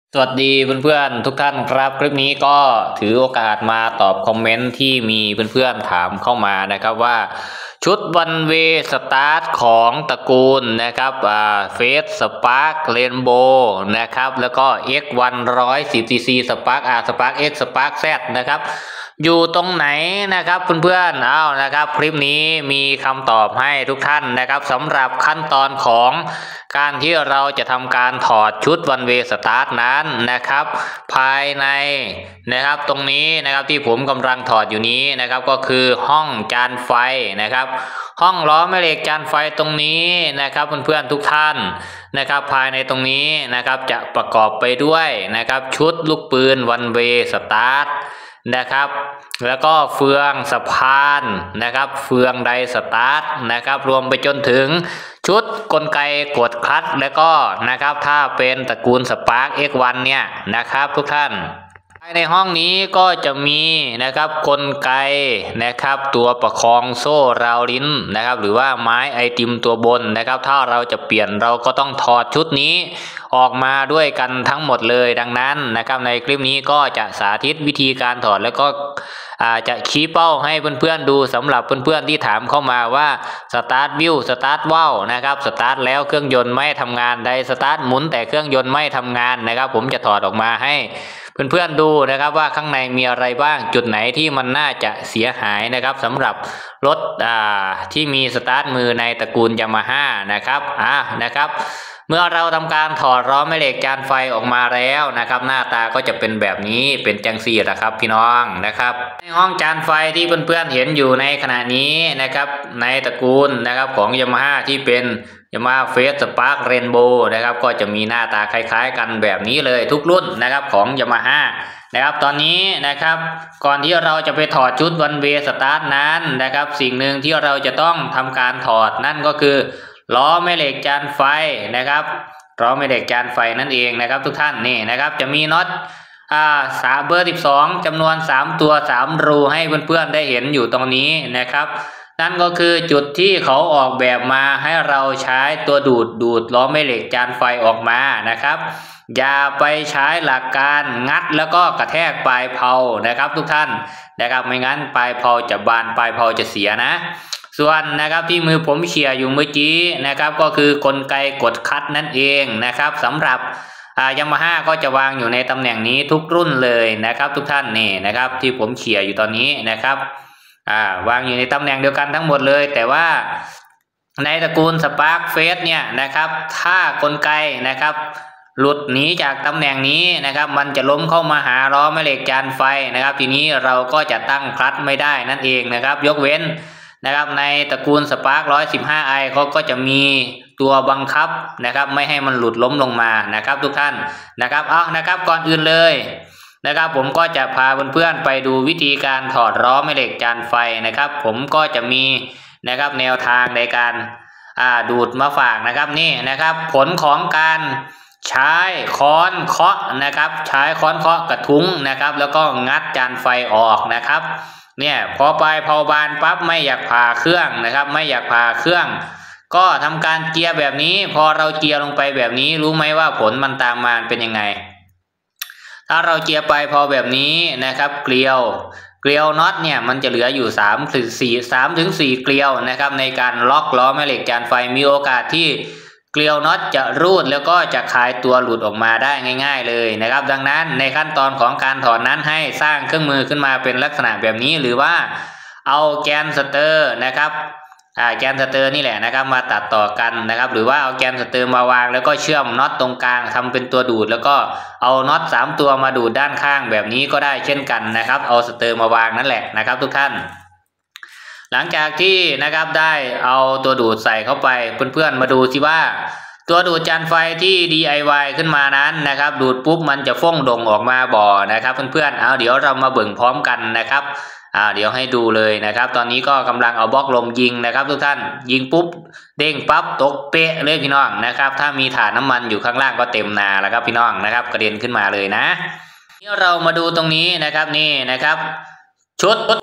สวัสดีเพื่อนๆทุกท่านครับคลิปนี้ก็ถือโอกาสมาตอบคอมเมนต์ที่มีเพื่อนๆถามเข้ามานะครับว่าชุดวันเวสตาร์ทของตระกูลนะครับเฟสสปาร์คเรนโบว์นะครับแล้วก็ X1 110cc สปาร์คสปาร์ค X สปาร์ค Z นะครับอยู่ตรงไหนนะครับเพื่อนๆนะครับคลิปนี้มีคำตอบให้ทุกท่านนะครับสำหรับขั้นตอนของการที่เราจะทำการถอดชุดวันเวสตาร์ทนั้นนะครับภายในนะครับตรงนี้นะครับที่ผมกำลังถอดอยู่นี้นะครับก็คือห้องจานไฟนะครับห้องล้อแม่เหล็กจานไฟตรงนี้นะครับเพื่อนๆทุกท่านนะครับภายในตรงนี้นะครับจะประกอบไปด้วยนะครับชุดลูกปืนวันเวสตาร์ทนะครับแล้วก็เฟืองสะพานนะครับเฟืองไดสตาร์ทนะครับรวมไปจนถึงชุดกลไกกดคลัตช์แล้วก็นะครับถ้าเป็นตระกูลสปาร์ค X1 เนี่ยนะครับทุกท่านในห้องนี้ก็จะมีนะครับกลไกนะครับตัวประคองโซ่ราวลิ้นนะครับหรือว่าไม้ไอติมตัวบนนะครับถ้าเราจะเปลี่ยนเราก็ต้องถอดชุดนี้ออกมาด้วยกันทั้งหมดเลยดังนั้นนะครับในคลิปนี้ก็จะสาธิตวิธีการถอดแล้วก็จะชี้เป้าให้เพื่อนๆดูสำหรับเพื่อนๆที่ถามเข้ามาว่าสตาร์ทวิวสตาร์ทว่าวนะครับสตาร์ทแล้วเครื่องยนต์ไม่ทำงานไดสตาร์ทหมุนแต่เครื่องยนต์ไม่ทำงานนะครับผมจะถอดออกมาให้เพื่อนๆดูนะครับว่าข้างในมีอะไรบ้างจุดไหนที่มันน่าจะเสียหายนะครับสำหรับรถที่มีสตาร์ทมือในตระกูลยามาฮ่านะครับนะครับเมื่อเราทำการถอดล้อแม่เหล็กจานไฟออกมาแล้วนะครับหน้าตาก็จะเป็นแบบนี้เป็นจังซี่นะครับพี่น้องนะครับในห้องจานไฟที่เพื่อนๆเห็นอยู่ในขณะนี้นะครับในตระกูลนะครับของยามาฮ่าที่เป็นยามาเฟสสปาร์คเรนโบว์นะครับก็จะมีหน้าตาคล้ายๆกันแบบนี้เลยทุกรุ่นนะครับของยามาฮ่านะครับตอนนี้นะครับก่อนที่เราจะไปถอดชุดวันเวสตาร์ทนั้นนะครับสิ่งหนึ่งที่เราจะต้องทำการถอดนั่นก็คือล้อแม่เหล็กจานไฟนะครับล้อแม่เหล็กจานไฟนั่นเองนะครับทุกท่านนี่นะครับจะมีน็อตเบอร์ 12จำนวน3ตัว3รูให้เพื่อนๆได้เห็นอยู่ตรงนี้นะครับนั่นก็คือจุดที่เขาออกแบบมาให้เราใช้ตัวดูดล้อแม่เหล็กจานไฟออกมานะครับอย่าไปใช้หลักการงัดแล้วก็กระแทกปลายเพลานะครับทุกท่านนะครับไม่งั้นปลายเพลาจะบานปลายเพลาจะเสียนะส่วนนะครับที่มือผมเขี่ยอยู่เมื่อกี้นะครับก็คือกลไกกดคลัตช์นั่นเองนะครับสำหรับยามาฮ่าก็จะวางอยู่ในตำแหน่งนี้ทุกรุ่นเลยนะครับทุกท่านนี่นะครับที่ผมเขี่ยอยู่ตอนนี้นะครับวางอยู่ในตำแหน่งเดียวกันทั้งหมดเลยแต่ว่าในตระกูลสปาร์คเฟสเนี่ยนะครับถ้ากลไกนะครับหลุดหนีจากตำแหน่งนี้นะครับมันจะล้มเข้ามาหาล้อแม่เหล็กจานไฟนะครับทีนี้เราก็จะตั้งคลัตช์ไม่ได้นั่นเองนะครับยกเว้นนะครับในตระกูลสปาร์ค115i เขาก็จะมีตัวบังคับนะครับไม่ให้มันหลุดล้มลงมานะครับทุกท่านนะครับนะครับก่อนอื่นเลยนะครับผมก็จะพาเพื่อนๆไปดูวิธีการถอดล้อแม่เหล็กจานไฟนะครับผมก็จะมีนะครับแนวทางในการดูดมาฝากนะครับนี่นะครับผลของการใช้ค้อนเคาะนะครับใช้ค้อนเคาะกระทุ้งนะครับแล้วก็งัดจานไฟออกนะครับเนี่ยพอปลายเพลาบานปั๊บไม่อยากผ่าเครื่องนะครับไม่อยากผ่าเครื่องก็ทำการเจียแบบนี้พอเราเจียลงไปแบบนี้รู้ไหมว่าผลมันตามมาเป็นยังไงถ้าเราเจียไปพอแบบนี้นะครับเกลียวน็อตเนี่ยมันจะเหลืออยู่3 ถึง 4เกลียวนะครับในการล็อกล้อแม่เหล็กจานไฟมีโอกาสที่เกลียวน็อตจะรูดแล้วก็จะคลายตัวหลุดออกมาได้ง่ายๆเลยนะครับดังนั้นในขั้นตอนของการถอดนั้นให้สร้างเครื่องมือขึ้นมาเป็นลักษณะแบบนี้หรือว่าเอาแกนสเตอร์นะครับแกนสเตอร์นี่แหละนะครับมาตัดต่อกันนะครับหรือว่าเอาแกนสเตอร์มาวางแล้วก็เชื่อมน็อตตรงกลางทำเป็นตัวดูดแล้วก็เอาน็อต3ตัวมาดูดด้านข้างแบบนี้ก็ได้เช่นกันนะครับเอาสเตอร์มาวางนั่นแหละนะครับทุกท่านหลังจากที่นะครับได้เอาตัวดูดใส่เข้าไปเพื่อนๆมาดูสิว่าตัวดูดจานไฟที่ DIY ขึ้นมานั้นนะครับดูดปุ๊บมันจะฟ้องดงออกมาบ่อนะครับเพื่อนๆเดี๋ยวเรามาเบิ่งพร้อมกันนะครับเดี๋ยวให้ดูเลยนะครับตอนนี้ก็กำลังเอาบล็อกลมยิงนะครับทุกท่านยิงปุ๊บเด้งปั๊บตกเป๊ะเลยพี่น้องนะครับถ้ามีถ่านน้ำมันอยู่ข้างล่างก็เต็มนาแล้วครับพี่น้องนะครับกระเด็นขึ้นมาเลยนะนี่เรามาดูตรงนี้นะครับนี่นะครับชุด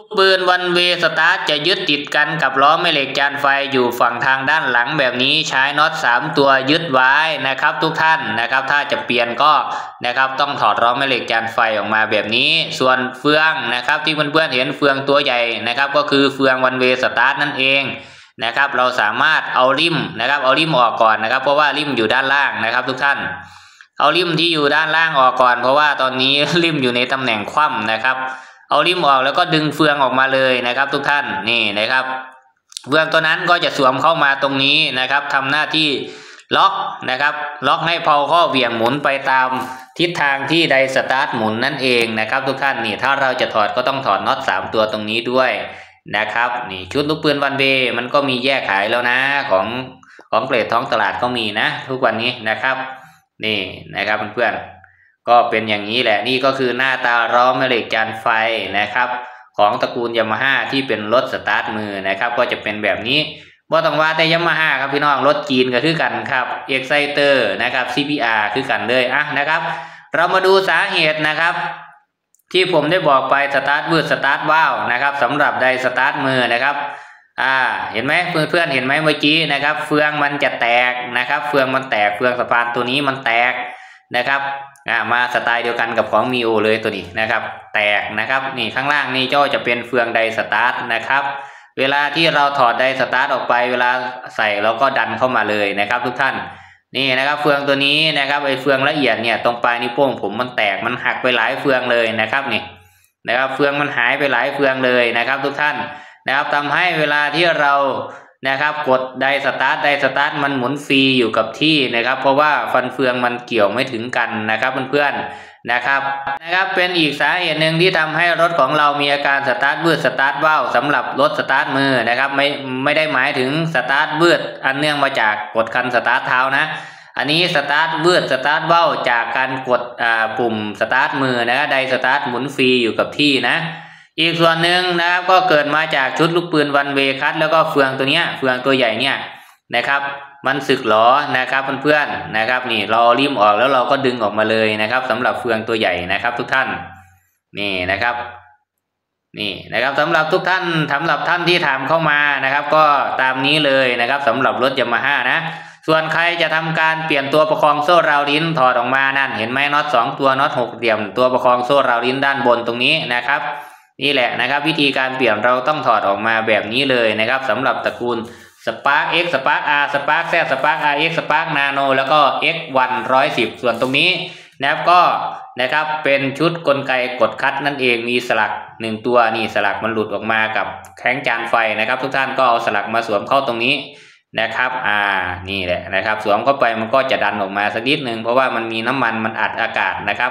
ปืนวันเวสตาร์ทจะยึดติดกันกับล้อแม่เหล็กจานไฟอยู่ฝั่งทางด้านหลังแบบนี้ใช้น็อต3ตัวยึดไว้นะครับทุกท่านนะครับถ้าจะเปลี่ยนก็นะครับต้องถอดล้อแม่เหล็กจานไฟออกมาแบบนี้ส่วนเฟืองนะครับที่เพื่อนๆเห็นเฟืองตัวใหญ่นะครับก็คือเฟืองวันเวสตาร์ทนั่นเองนะครับเราสามารถเอาริมนะครับเอาริมออกก่อนนะครับเพราะว่าริมอยู่ด้านล่างนะครับทุกท่านเอาริมที่อยู่ด้านล่างออกก่อนเพราะว่าตอนนี้ริมอยู่ในตำแหน่งคว่ำนะครับเอาริมออกแล้วก็ดึงเฟืองออกมาเลยนะครับทุกท่านนี่นะครับเฟืองตัวนั้นก็จะสวมเข้ามาตรงนี้นะครับทำหน้าที่ล็อกนะครับล็อกให้เพาข้อเหวี่ยงหมุนไปตามทิศทางที่ไดสตาร์ทหมุนนั่นเองนะครับทุกท่านนี่ถ้าเราจะถอดก็ต้องถอดน็อต3ตัวตรงนี้ด้วยนะครับนี่ชุดลูกปืนวันเวมันก็มีแยกขายแล้วนะของเกรดท้องตลาดก็มีนะทุกวันนี้นะครับนี่นะครับเพื่อนๆก็เป็นอย่างนี้แหละนี่ก็คือหน้าตาล้อแม่เหล็กจานไฟนะครับของตระกูลยามาฮ่าที่เป็นรถสตาร์ทมือนะครับก็จะเป็นแบบนี้บ่ต้องว่าแต่ยามาฮ่าครับพี่น้องรถจีนก็คือกันครับเอ็กไซเตอร์นะครับ CBR คือกันเลยนะครับเรามาดูสาเหตุนะครับที่ผมได้บอกไปสตาร์ทวืดสตาร์ทว้าวนะครับสำหรับไดสตาร์ทมือนะครับเห็นไหมเพื่อนๆเห็นไหมเมื่อกี้นะครับเฟืองมันจะแตกนะครับเฟืองมันแตกเฟืองสะพานตัวนี้มันแตกนะครับมาสไตล์เดียวกันกับของมีโอเลยตัวนี้นะครับแตกนะครับนี่ข้างล่างนี่จะเป็นเฟืองไดสตาร์ทนะครับเวลาที่เราถอดไดสตาร์ทออกไปเวลาใส่เราก็ดันเข้ามาเลยนะครับทุกท่านนี่นะครับเฟืองตัวนี้นะครับไอเฟืองละเอียดเนี่ยตรงปลายนิ้วโป้งผมมันแตกมันหักไปหลายเฟืองเลยนะครับนี่นะครับเฟืองมันหายไปหลายเฟืองเลยนะครับทุกท่านนะครับทำให้เวลาที่เรานะครับกดไดสตาร์ทมันหมุนฟรีอยู่กับที่นะครับเพราะว่าฟันเฟืองมันเกี่ยวไม่ถึงกันนะครับเพื่อนๆนะครับเป็นอีกสาเหตุหนึ่งที่ทำให้รถของเรามีอาการสตาร์ทวืดสตาร์ทว่าวสำหรับรถสตาร์ทมือนะครับไม่ได้หมายถึงสตาร์ทวืดอันเนื่องมาจากกดคันสตาร์ทเท้านะอันนี้สตาร์ทวืดสตาร์ทว่าวจากการกดปุ่มสตาร์ทมือนะไดสตาร์ทหมุนฟรีอยู่กับที่นะอีกส่วนหนึ่งนะครับก็เกิดมาจากชุดลูกปืนวันเวคัทแล้วก็เฟืองตัวเนี้ยเฟืองตัวใหญ่เนี่ยนะครับมันสึกหรอนะครับเพื่อนๆนะครับนี่เราริมออกแล้วเราก็ดึงออกมาเลยนะครับสำหรับเฟืองตัวใหญ่นะครับทุกท่านนี่นะครับนี่นะครับสำหรับทุกท่านสำหรับท่านที่ถามเข้ามานะครับก็ตามนี้เลยนะครับสำหรับรถยามาฮ่านะส่วนใครจะทำการเปลี่ยนตัวประคองโซ่ราวลิ้นถอดออกมานั่นเห็นไหมน็อต2ตัวน็อต6เหลี่ยมตัวประคองโซ่ราวลิ้นด้านบนตรงนี้นะครับนี่แหละนะครับวิธีการเปลี่ยนเราต้องถอดออกมาแบบนี้เลยนะครับสำหรับตระกูลสปาร์ค X สปาร์ค R สปาร์ค Z สปาร์ค RX สปาร์ค Nano แล้วก็ X1 110ส่วนตรงนี้นะครับก็นะครับเป็นชุดกลไกกดคัดนั่นเองมีสลัก1ตัวนี่สลักมันหลุดออกมากับแข้งจานไฟนะครับทุกท่านก็เอาสลักมาสวมเข้าตรงนี้นะครับนี่แหละนะครับสวมเข้าไปมันก็จะดันออกมาสักนิดนึงเพราะว่ามันมีน้ำมันมันอัดอากาศนะครับ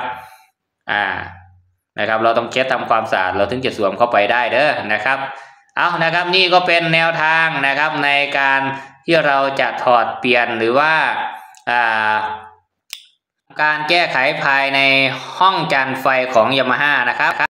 นะครับเราต้องเช็ดทำความสะอาดเราถึงจะสวมเข้าไปได้เด้อนะครับเอานะครับนี่ก็เป็นแนวทางนะครับในการที่เราจะถอดเปลี่ยนหรือว่าการแก้ไขภายในห้องจานไฟของยามาฮ่านะครับ